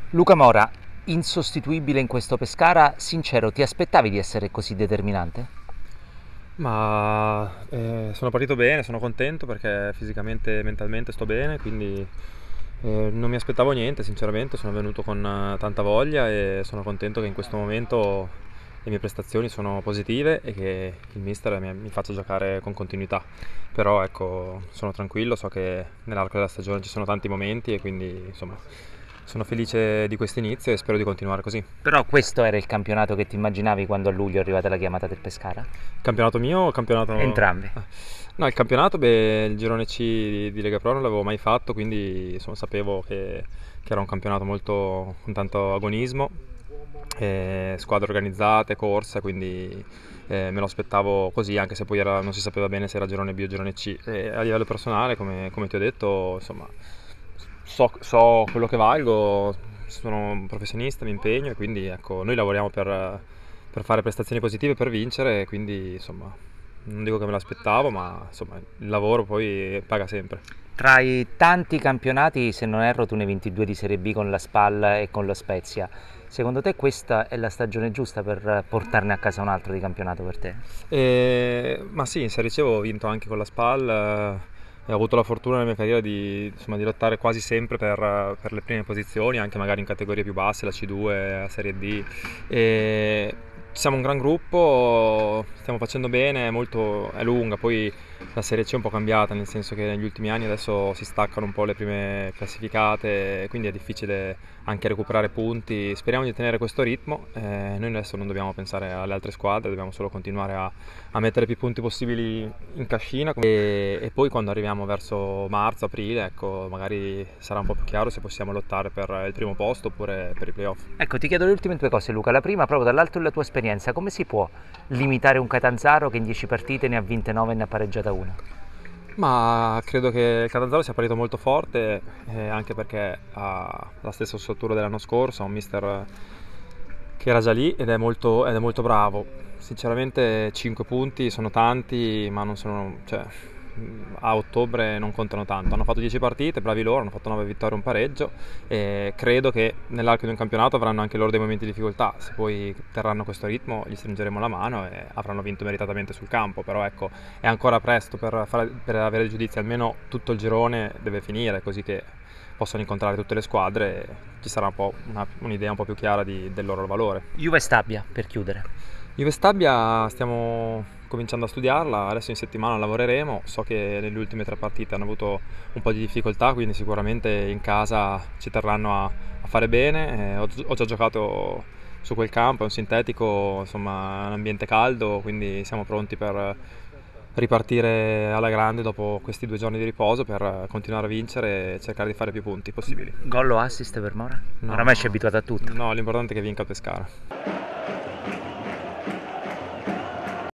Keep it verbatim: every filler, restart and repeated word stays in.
Luca Mora, insostituibile in questo Pescara, sincero, ti aspettavi di essere così determinante? Ma eh, sono partito bene, sono contento perché fisicamente e mentalmente sto bene, quindi eh, non mi aspettavo niente, sinceramente, sono venuto con eh, tanta voglia e sono contento che in questo momento le mie prestazioni sono positive e che il mister mi, mi faccia giocare con continuità. Però ecco, sono tranquillo, so che nell'arco della stagione ci sono tanti momenti e quindi insomma sono felice di questo inizio e spero di continuare così. Però questo era il campionato che ti immaginavi quando a luglio è arrivata la chiamata del Pescara? Campionato mio o campionato... Entrambi. Ah. No, il campionato, beh, il girone C di, di Lega Pro non l'avevo mai fatto, quindi insomma, sapevo che, che era un campionato molto con tanto agonismo, eh, squadre organizzate, corsa, quindi eh, me lo aspettavo così, anche se poi era, non si sapeva bene se era girone B o girone C. E a livello personale, come, come ti ho detto, insomma, so, so quello che valgo, sono un professionista, mi impegno e quindi ecco, noi lavoriamo per, per fare prestazioni positive, per vincere, quindi insomma non dico che me l'aspettavo, ma insomma il lavoro poi paga sempre. Tra i tanti campionati, se non erro, tu ne hai vinti due di Serie B con la Spal e con lo Spezia. Secondo te questa è la stagione giusta per portarne a casa un altro di campionato per te? E, ma sì, in Serie C ho vinto anche con la Spal eh, e ho avuto la fortuna nella mia carriera di, insomma, di lottare quasi sempre per, per le prime posizioni, anche magari in categorie più basse, la C due, la Serie D. E siamo un gran gruppo, stiamo facendo bene, è, molto, è lunga, poi la Serie C è un po' cambiata, nel senso che negli ultimi anni adesso si staccano un po' le prime classificate, quindi è difficile anche recuperare punti. Speriamo di tenere questo ritmo, eh, noi adesso non dobbiamo pensare alle altre squadre, dobbiamo solo continuare a, a mettere più punti possibili in cascina e, e poi quando arriviamo verso marzo, aprile, ecco, magari sarà un po' più chiaro se possiamo lottare per il primo posto oppure per i playoff. Ecco, ti chiedo le ultime due cose, Luca. La prima, proprio dall'alto della tua esperienza, come si può limitare un Catanzaro che in dieci partite ne ha vinte nove e ne ha pareggiata una? Ma credo che il Catanzaro sia partito molto forte, eh, anche perché ha la stessa ossatura dell'anno scorso, ha un mister che era già lì ed è molto, ed è molto bravo. Sinceramente cinque punti sono tanti, ma non sono, cioè, a ottobre non contano tanto. Hanno fatto dieci partite, bravi loro, hanno fatto nove vittorie e un pareggio e credo che nell'arco di un campionato avranno anche loro dei momenti di difficoltà. Se poi terranno questo ritmo gli stringeremo la mano e avranno vinto meritatamente sul campo, però ecco, è ancora presto per, fare, per avere giudizi, almeno tutto il girone deve finire così che possono incontrare tutte le squadre e ci sarà un po' una, un'idea un po' più chiara di, del loro valore. Juve Stabia, per chiudere. Juve Stabia stiamo cominciando a studiarla, adesso in settimana lavoreremo, so che nelle ultime tre partite hanno avuto un po' di difficoltà, quindi sicuramente in casa ci terranno a, a fare bene, eh, ho, ho già giocato su quel campo, è un sintetico, insomma è un ambiente caldo, quindi siamo pronti per ripartire alla grande dopo questi due giorni di riposo per continuare a vincere e cercare di fare più punti possibili. Gol o assist per Mora? No, Oramai ci è abituato a tutto. no, l'importante è che vinca il Pescara.